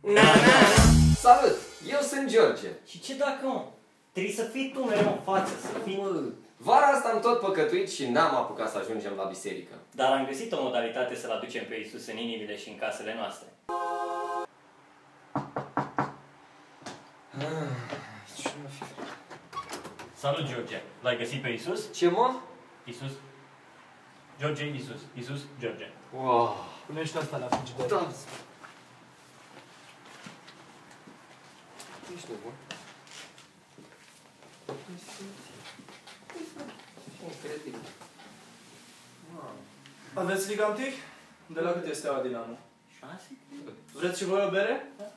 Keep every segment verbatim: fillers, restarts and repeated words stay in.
Na, na. Salut! Eu sunt George. Și ce dacă, mă? Trebuie să fii tu mereu în față, să fii... Vara asta am tot păcătuit și n-am apucat să ajungem la biserică. Dar am găsit o modalitate să-L aducem pe Iisus în inimile și în casele noastre. Salut, George! L-ai găsit pe Iisus? Ce, mă? Iisus? George, Iisus. Iisus, George. Wow! Punește asta la frigider. Da. Ești nebun. Incredibil. Aveți ligantic? De la cât este Steaua Dinamo? Șase? Vreți și voi o bere? Da.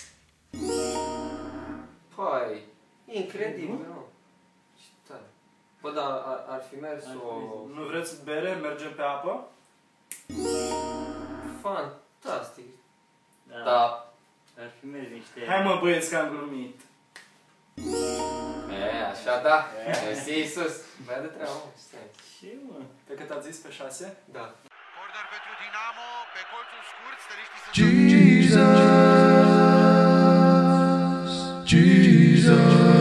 Păi, incredibil, nu? Ce tare. Bă, dar ar, ar fi mers Ar o... fi Nu vreți bere? Mergem pe apă? Fantastic. Da. Da. Ar fi mers niște... Hai mă băieți că am glumit. E, așa da. Mersi, Iisus. Băia de treabă, mă. Ce, mă? Pe cât ați zis? Pe șase? Da. Corner pentru Dinamo, pe colțul scurt, stăriștii sunt... Jesus, Jesus.